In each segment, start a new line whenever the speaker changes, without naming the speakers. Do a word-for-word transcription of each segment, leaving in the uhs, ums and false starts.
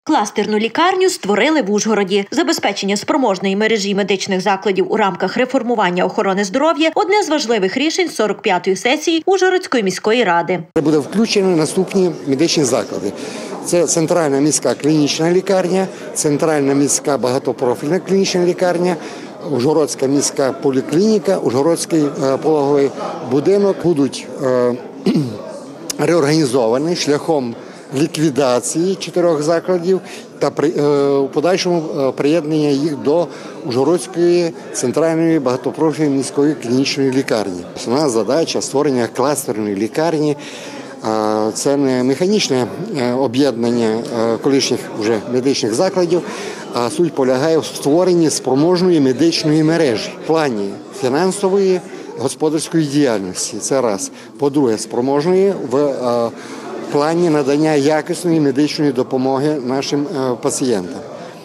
Кластерну лікарню створили в Ужгороді. Забезпечення спроможної мережі медичних закладів у рамках реформування охорони здоров'я – одне з важливих рішень сорок п'ятої сесії Ужгородської міської ради.
Буде включено наступні медичні заклади. Це центральна міська клінічна лікарня, центральна міська багатопрофільна клінічна лікарня, Ужгородська міська поліклініка, Ужгородський пологовий будинок будуть е, реорганізовані шляхом ліквідації чотирьох закладів та при, е, у подальшому е, приєднання їх до Ужгородської центральної багатопрофільної міської клінічної лікарні. Основна задача створення кластерної лікарні. Це не механічне об'єднання колишніх вже медичних закладів, а суть полягає в створенні спроможної медичної мережі в плані фінансової, господарської діяльності. Це раз. По-друге, спроможної в плані надання якісної медичної допомоги нашим пацієнтам.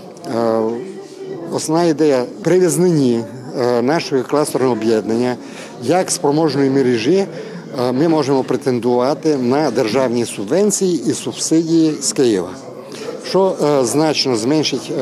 Основна ідея при визнанні нашого кластерного об'єднання як спроможної мережі ми можемо претендувати на державні субвенції і субсидії з Києва, що значно зменшить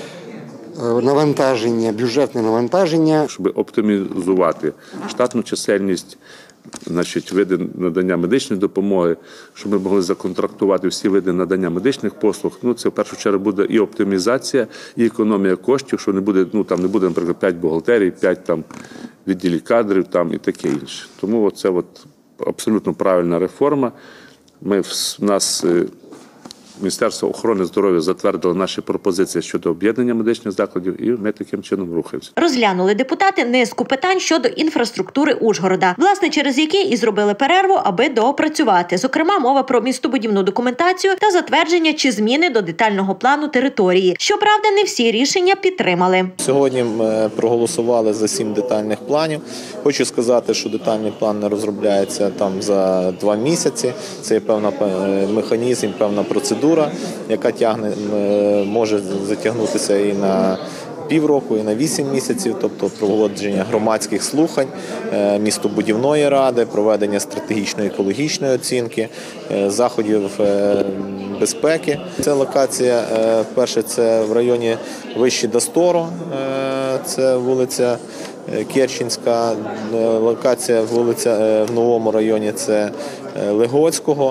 навантаження, бюджетне навантаження.
Щоб оптимізувати штатну чисельність, значить, види надання медичної допомоги, щоб ми могли законтрактувати всі види надання медичних послуг. Ну, це в першу чергу буде і оптимізація, і економія коштів, що не буде, ну, там не буде, наприклад, п'ять бухгалтерій, п'ять там відділів кадрів там і таке інше. Тому це от абсолютно правильна реформа. Ми в нас Міністерство охорони здоров'я затвердило наші пропозиції щодо об'єднання медичних закладів, і ми таким чином рухаємося.
Розглянули депутати низку питань щодо інфраструктури Ужгорода, власне, через які і зробили перерву, аби доопрацювати. Зокрема, мова про містобудівну документацію та затвердження чи зміни до детального плану території. Щоправда, не всі рішення підтримали.
Сьогодні ми проголосували за сім детальних планів. Хочу сказати, що детальний план не розробляється там за два місяці. Це є певний механізм, певна процедура, яка тягне, може затягнутися і на півроку, і на вісім місяців, тобто проводження громадських слухань, містобудівної ради, проведення стратегічної екологічної оцінки, заходів безпеки. Це локація, перше, це в районі Вище Достору, це вулиця Керченська, локація вулиця в Новому районі, це Легоцького.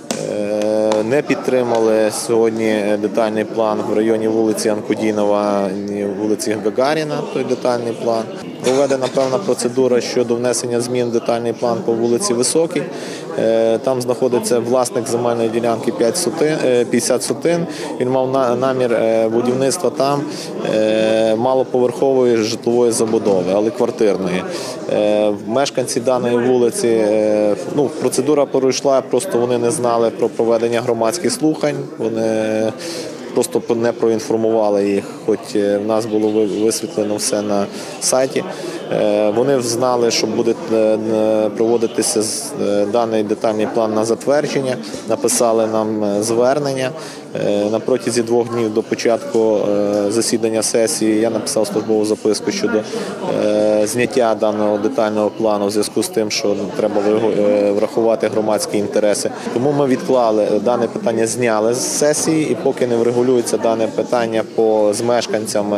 Не підтримали сьогодні детальний план в районі вулиці Анкудінова, вулиці Гагаріна, той детальний план. Проведена певна процедура щодо внесення змін в детальний план по вулиці Високій. Там знаходиться власник земельної ділянки п'ятдесят сотин. Він мав намір будівництва там малоповерхової житлової забудови, але квартирної. Мешканці даної вулиці, ну, процедура пройшла, просто вони не знали про проведення громадських слухань, вони просто не проінформували їх, хоч в нас було висвітлено все на сайті. Вони знали, що буде проводитися даний детальний план на затвердження, написали нам звернення. На протязі двох днів до початку засідання сесії я написав службову записку щодо зняття даного детального плану в зв'язку з тим, що треба врахувати громадські інтереси. Тому ми відклали дане питання, зняли з сесії, і поки не врегулюється дане питання по з мешканцями.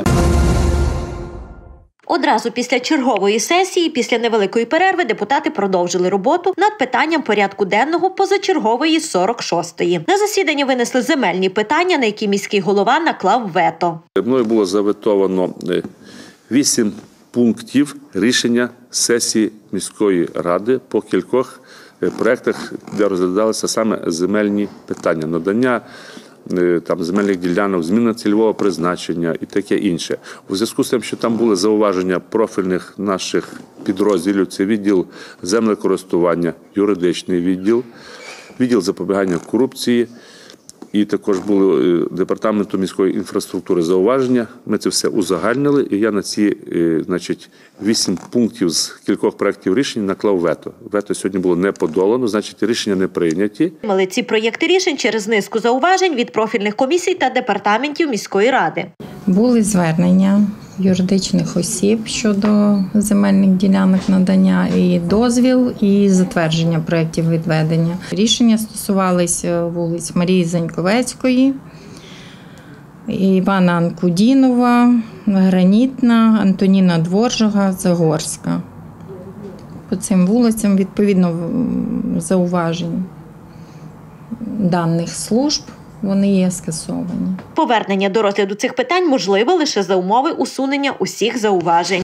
Одразу після чергової сесії, після невеликої перерви, депутати продовжили роботу над питанням порядку денного позачергової сорок шостої. На засіданні винесли земельні питання, на які міський голова наклав вето.
Мною було заветовано вісім пунктів рішення сесії міської ради по кількох проєктах, де розглядалися саме земельні питання, надання там земельних ділянок, зміна цільового призначення і таке інше. У зв'язку з тим, що там були зауваження профільних наших підрозділів, це відділ землекористування, юридичний відділ, відділ запобігання корупції, і також були департаменту міської інфраструктури зауваження. Ми це все узагальнили, і я на ці, значить, вісім пунктів з кількох проєктів рішень наклав вето. Вето сьогодні було не подолано, значить, рішення не прийняті.
Мали ці проєкти рішень через низку зауважень від профільних комісій та департаментів міської ради.
Були звернення юридичних осіб щодо земельних ділянок надання і дозвіл, і затвердження проєктів відведення. Рішення стосувалися вулиць Марії Заньковецької, Івана Анкудінова, Гранітна, Антоніна Дворжага, Загорська. По цим вулицям, відповідно, зауважень даних служб, вони є скасовані.
Повернення до розгляду цих питань можливе лише за умови усунення усіх зауважень.